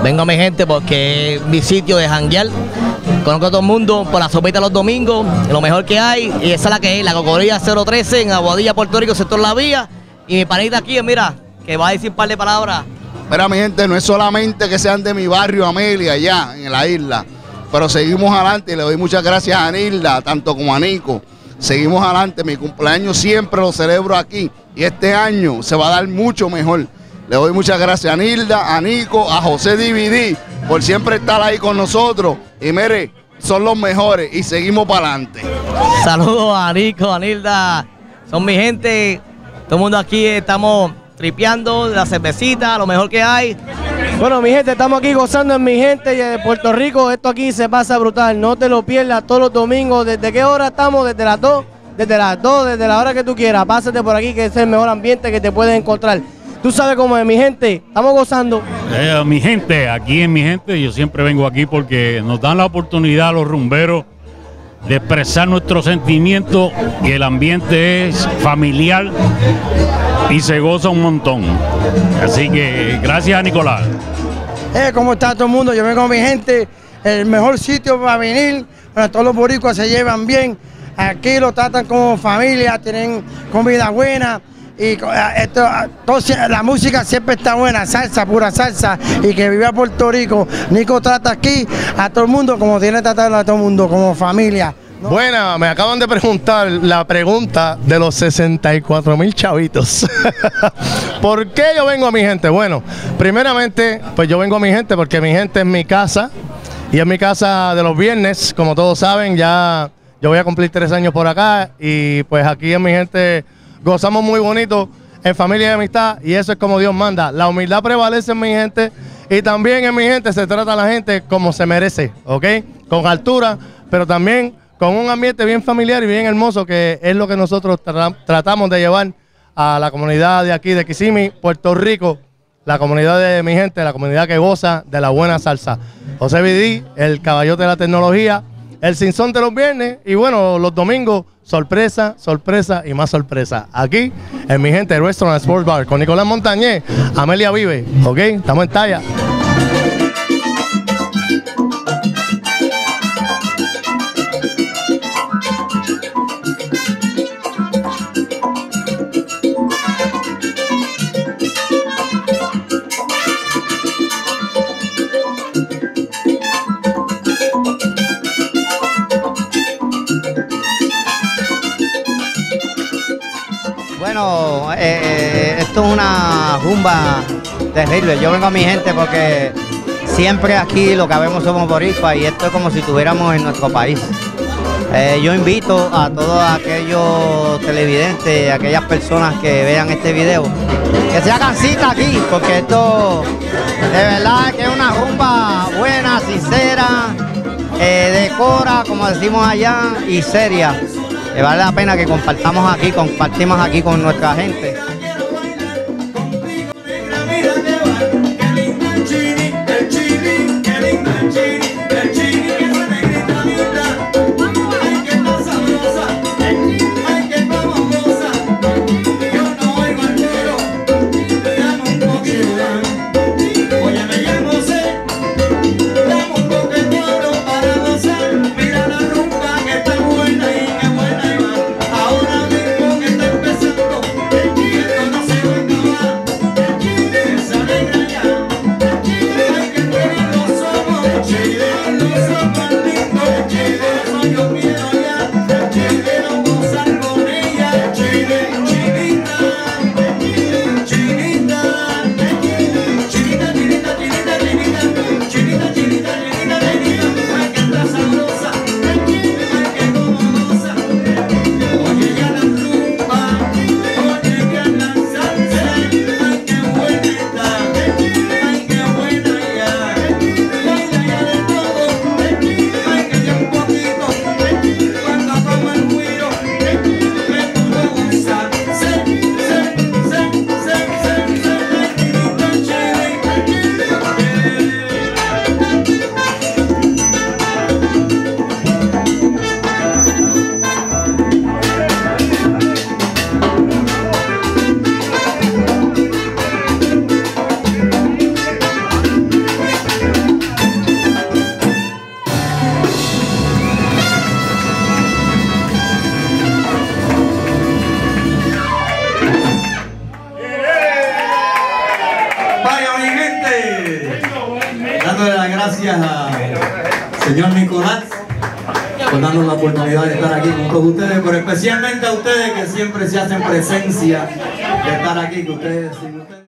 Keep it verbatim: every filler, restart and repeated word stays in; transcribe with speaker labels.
Speaker 1: Vengo a mi gente porque es mi sitio de janguear. Conozco a todo el mundo por la sopita los domingos, lo mejor que hay. Y esa es la que es, la Cocodrila cero trece en Aguadilla, Puerto Rico, sector La Vía. Y mi panita aquí, mira, que va a decir un par de palabras.
Speaker 2: Mira, mi gente, no es solamente que sean de mi barrio, Amelia, allá en la isla, pero seguimos adelante y le doy muchas gracias a Nilda, tanto como a Nico. Seguimos adelante, mi cumpleaños siempre lo celebro aquí y este año se va a dar mucho mejor. Le doy muchas gracias a Nilda, a Nico, a José D V D por siempre estar ahí con nosotros. Y mire, son los mejores y seguimos para adelante.
Speaker 1: Saludos a Nico, a Nilda, son mi gente. Todo el mundo aquí estamos tripeando la cervecita, lo mejor que hay.
Speaker 3: Bueno, mi gente, estamos aquí gozando en mi gente de Puerto Rico. Esto aquí se pasa brutal, no te lo pierdas todos los domingos. ¿Desde qué hora estamos? Desde las dos, desde las dos, desde la hora que tú quieras. Pásate por aquí que es el mejor ambiente que te puedes encontrar. Tú sabes cómo es, mi gente, estamos gozando.
Speaker 4: Eh, mi gente, aquí en mi gente, yo siempre vengo aquí porque nos dan la oportunidad a los rumberos de expresar nuestros sentimientos y el ambiente es familiar y se goza un montón. Así que gracias a Nicolás.
Speaker 3: Eh, ¿Cómo está todo el mundo? Yo vengo con mi gente, el mejor sitio para venir, donde todos los boricuas se llevan bien. Aquí lo tratan como familia, tienen comida buena. Y esto, todo, la música siempre está buena, salsa, pura salsa, y que viva Puerto Rico. Nico trata aquí a todo el mundo como tiene que tratar a todo el mundo, como familia, ¿no?
Speaker 5: Buena, me acaban de preguntar la pregunta de los sesenta y cuatro mil chavitos. ¿Por qué yo vengo a mi gente? Bueno, primeramente, pues yo vengo a mi gente porque mi gente es mi casa, y es mi casa de los viernes, como todos saben, ya yo voy a cumplir tres años por acá, y pues aquí en mi gente gozamos muy bonito, en familia y amistad, y eso es como Dios manda. La humildad prevalece en mi gente, y también en mi gente se trata a la gente como se merece, ¿ok? Con altura, pero también con un ambiente bien familiar y bien hermoso, que es lo que nosotros tra tratamos de llevar a la comunidad de aquí, de Kissimmee, Puerto Rico, la comunidad de mi gente, la comunidad que goza de la buena salsa. José D V D, el caballote de la tecnología, el cinzón de los viernes, y bueno, los domingos, sorpresa, sorpresa y más sorpresa. Aquí, en mi gente, Restaurant Sports Bar, con Nicolás Montañez, Amelia Vive, ¿ok? Estamos en talla.
Speaker 6: Bueno, eh, esto es una rumba terrible. Yo vengo a mi gente porque siempre aquí lo que vemos somos boricuas y esto es como si estuviéramos en nuestro país. Eh, yo invito a todos aquellos televidentes, aquellas personas que vean este video, que se hagan cita aquí, porque esto de verdad que es una rumba buena, sincera, eh, decora, como decimos allá, y seria. Que vale la pena que compartamos aquí, compartimos aquí con nuestra gente.
Speaker 7: Ahora mismo que está empezando señores, dándole las gracias al señor Nicolás por darnos la oportunidad de estar aquí con todos ustedes, pero especialmente a ustedes que siempre se hacen presencia de estar aquí, que ustedes, sin ustedes